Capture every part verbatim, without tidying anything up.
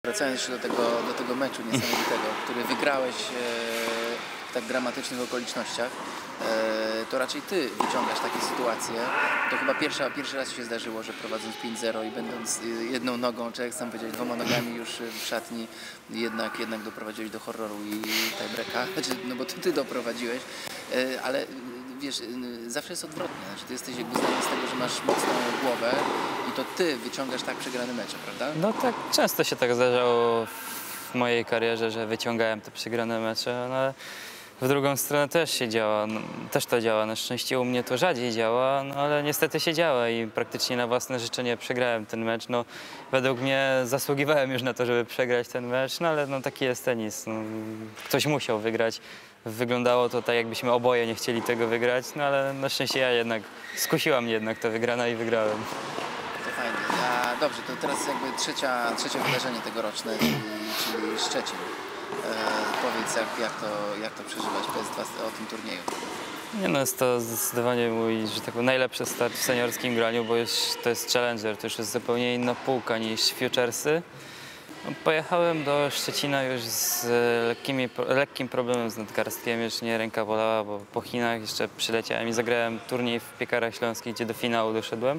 Wracając jeszcze do tego, do tego meczu niesamowitego, który wygrałeś e, w tak dramatycznych okolicznościach, e, to raczej ty wyciągasz takie sytuacje. To chyba pierwsza, pierwszy raz się zdarzyło, że prowadząc pięć zero i będąc jedną nogą, czy jak sam powiedziałeś, dwoma nogami już w szatni, jednak, jednak doprowadziłeś do horroru i tiebreaka, znaczy, no bo to ty doprowadziłeś, e, ale wiesz, zawsze jest odwrotnie, znaczy ty jesteś jakby znany z tego, że masz mocną głowę i to ty wyciągasz tak przegrane mecze, prawda? No tak, często się tak zdarzało w mojej karierze, że wyciągałem te przegrane mecze, no ale w drugą stronę też się działa, no, też to działa. Na szczęście u mnie to rzadziej działa, no ale niestety się działa i praktycznie na własne życzenie przegrałem ten mecz. No, według mnie zasługiwałem już na to, żeby przegrać ten mecz, no ale no, taki jest tenis. No, ktoś musiał wygrać. Wyglądało to tak, jakbyśmy oboje nie chcieli tego wygrać, no ale na szczęście ja jednak, skusiła mnie jednak ta wygrana i wygrałem. To fajnie. A dobrze, to teraz jakby trzecia, trzecie wydarzenie tegoroczne, czyli, czyli Szczecin. E, powiedz, jak, jak, to, jak to przeżywać, powiedz dwa, o tym turnieju. Nie no, jest to zdecydowanie mój, że tak powiem, najlepszy start w seniorskim graniu, bo już to jest Challenger, to już jest zupełnie inna półka niż Futuresy. No, pojechałem do Szczecina już z lekkimi, lekkim problemem z nadgarstkiem, już nie ręka bolała, bo po Chinach jeszcze przyleciałem i zagrałem turniej w Piekarach Śląskich, gdzie do finału doszedłem.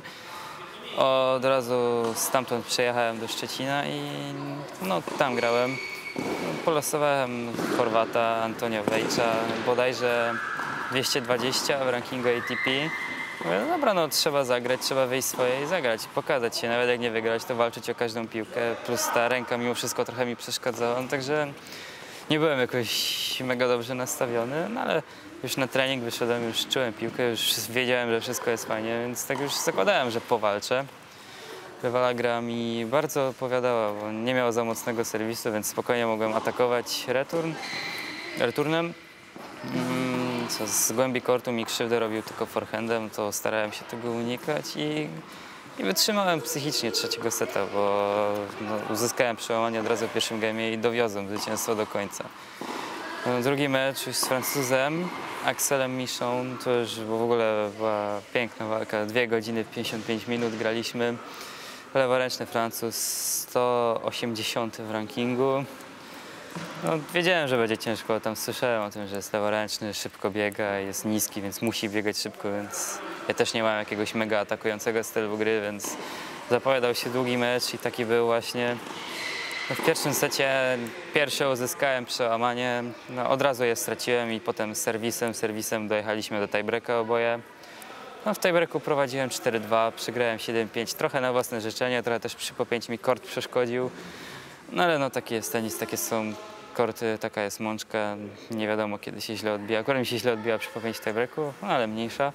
Od razu stamtąd przejechałem do Szczecina i no, tam grałem. Polosowałem Chorwata, Antonia Wejcza, bodajże dwieście dwadzieścia w rankingu A T P. Mówię, no dobra, no trzeba zagrać, trzeba wyjść swoje i zagrać, pokazać się, nawet jak nie wygrać, to walczyć o każdą piłkę, plus ta ręka mimo wszystko trochę mi przeszkadzała, no, także nie byłem jakoś mega dobrze nastawiony, no ale już na trening wyszedłem, już czułem piłkę, już wiedziałem, że wszystko jest fajnie, więc tak już zakładałem, że powalczę. Rywala gra mi bardzo odpowiadała, bo nie miał za mocnego serwisu, więc spokojnie mogłem atakować return, returnem. Mm, co z głębi kortu mi krzywdę robił tylko forehandem, to starałem się tego unikać i, i wytrzymałem psychicznie trzeciego seta, bo no, uzyskałem przełamanie od razu w pierwszym gemie i dowiozłem zwycięstwo do końca. No, drugi mecz już z Francuzem, Axelem Michon, to już w ogóle była piękna walka, dwie godziny pięćdziesiąt pięć minut graliśmy. Leworęczny Francuz, sto osiemdziesiąty w rankingu. No, wiedziałem, że będzie ciężko, tam słyszałem o tym, że jest leworęczny, szybko biega, jest niski, więc musi biegać szybko, więc ja też nie mam jakiegoś mega atakującego stylu gry, więc zapowiadał się długi mecz i taki był właśnie. No, w pierwszym secie pierwsze uzyskałem przełamanie, no, od razu je straciłem i potem serwisem, serwisem dojechaliśmy do tiebreaka oboje. No, w tiebreaku prowadziłem cztery dwa, przegrałem siedem pięć, trochę na własne życzenie, trochę też przy po pięć mi kort przeszkodził. No ale no taki jest tenis, takie są korty, taka jest mączka, nie wiadomo kiedy się źle odbija. Akurat mi się źle odbija przy po pięć w tiebreaku, no ale mniejsza.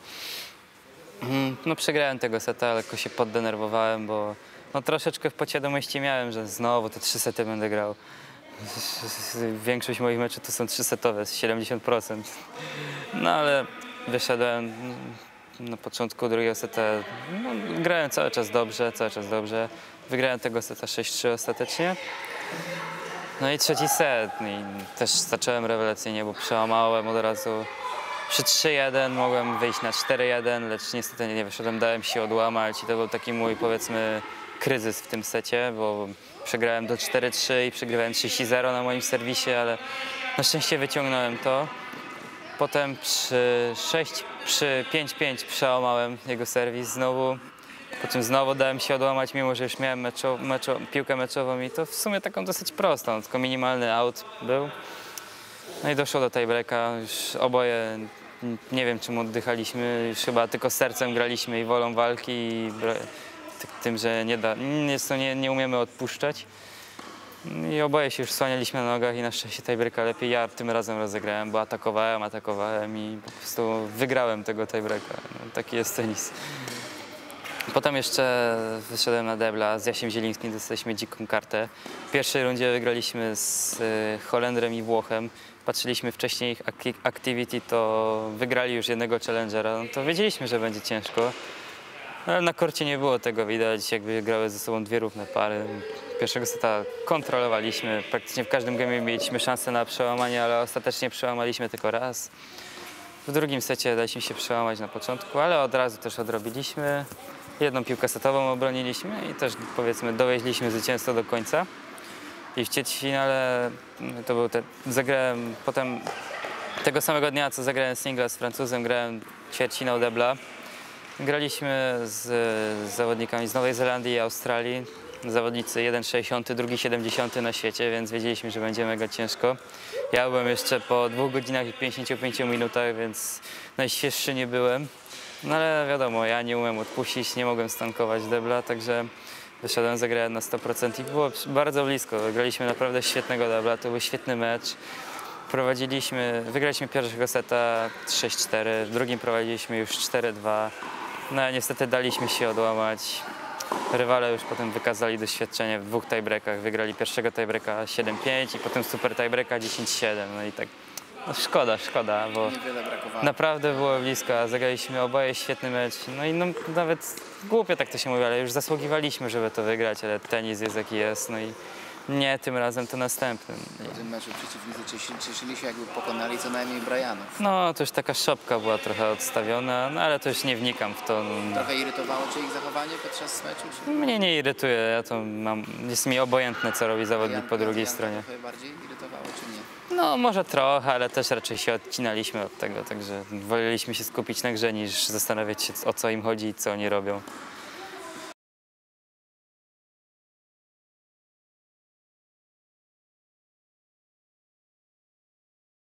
No przegrałem tego seta, lekko się poddenerwowałem, bo no, troszeczkę w podświadomości miałem, że znowu te trzy sety będę grał. Większość moich meczów to są trzysetowe, siedemdziesiąt procent. No ale wyszedłem na początku drugiego seta, no, grałem cały czas dobrze, cały czas dobrze. Wygrałem tego seta sześć trzy ostatecznie. No i trzeci set. I też zacząłem rewelacyjnie, bo przełamałem od razu. Przy trzy jeden mogłem wyjść na cztery jeden, lecz niestety nie wyszedłem, dałem się odłamać i to był taki mój, powiedzmy, kryzys w tym secie, bo przegrałem do cztery trzy i przegrywałem trzydzieści zero na moim serwisie, ale na szczęście wyciągnąłem to. Potem przy sześć, przy pięć pięć przełamałem jego serwis znowu. Po czym znowu dałem się odłamać, mimo że już miałem meczo, meczo, piłkę meczową i to w sumie taką dosyć prostą, tylko minimalny out był. No i doszło do tiebreaka, już oboje nie wiem czym oddychaliśmy, już chyba tylko sercem graliśmy i wolą walki i tym, że nie, da, nie, nie, nie umiemy odpuszczać. I oboje się już słanialiśmy na nogach i na szczęście tiebreaka lepiej ja tym razem rozegrałem, bo atakowałem, atakowałem i po prostu wygrałem tego tiebreaka. No, taki jest tenis. Potem jeszcze wyszedłem na debla z Jasiem Zielińskim, dostaliśmy dziką kartę. W pierwszej rundzie wygraliśmy z Holendrem i Włochem. Patrzyliśmy wcześniej ich activity, to wygrali już jednego challengera, no to wiedzieliśmy, że będzie ciężko. Ale na korcie nie było tego widać, jakby grały ze sobą dwie równe pary. Pierwszego seta kontrolowaliśmy, praktycznie w każdym gemie mieliśmy szansę na przełamanie, ale ostatecznie przełamaliśmy tylko raz. W drugim secie daliśmy się przełamać na początku, ale od razu też odrobiliśmy. Jedną piłkę setową obroniliśmy i też, powiedzmy, dowieźliśmy zwycięstwo do końca. I w ćwierćfinale to był te, zagrałem potem tego samego dnia, co zagrałem singla z Francuzem, grałem ćwierćfinał debla. Graliśmy z, z zawodnikami z Nowej Zelandii i Australii. Zawodnicy jeden sześćdziesiąt, drugi siedemdziesiąt na świecie, więc wiedzieliśmy, że będzie mega ciężko. Ja byłem jeszcze po dwóch godzinach i pięćdziesięciu pięciu minutach, więc najświeższy nie byłem. No ale wiadomo, ja nie umiem odpuścić, nie mogłem stankować debla, także wyszedłem, zagrałem na sto procent i było bardzo blisko. Graliśmy naprawdę świetnego debla, to był świetny mecz. Prowadziliśmy, wygraliśmy pierwszego seta sześć cztery, w drugim prowadziliśmy już cztery dwa. No a niestety daliśmy się odłamać. Rywale już potem wykazali doświadczenie w dwóch tiebreakach. Wygrali pierwszego tiebreaka siedem pięć i potem super tiebreaka dziesięć siedem. No i tak no szkoda, szkoda, bo Niewiele brakowało. naprawdę było blisko, a zagraliśmy oboje świetny mecz. No i no, nawet głupio tak to się mówi, ale już zasługiwaliśmy, żeby to wygrać, ale tenis jest jaki jest. No i nie tym razem, to następnym. Po tym meczu przeciwnicy cieszyli, cieszyli się, jakby pokonali co najmniej Brianów. No to już taka szopka była trochę odstawiona, no ale to już nie wnikam w to. Trochę irytowało Cię ich zachowanie podczas meczu? Czy... Mnie nie irytuje, ja to mam, jest mi obojętne, co robi zawodnik Jan- po drugiej Janka stronie. trochę bardziej irytowało, czy nie? No może trochę, ale też raczej się odcinaliśmy od tego, także woleliśmy się skupić na grze niż zastanawiać się, o co im chodzi i co oni robią.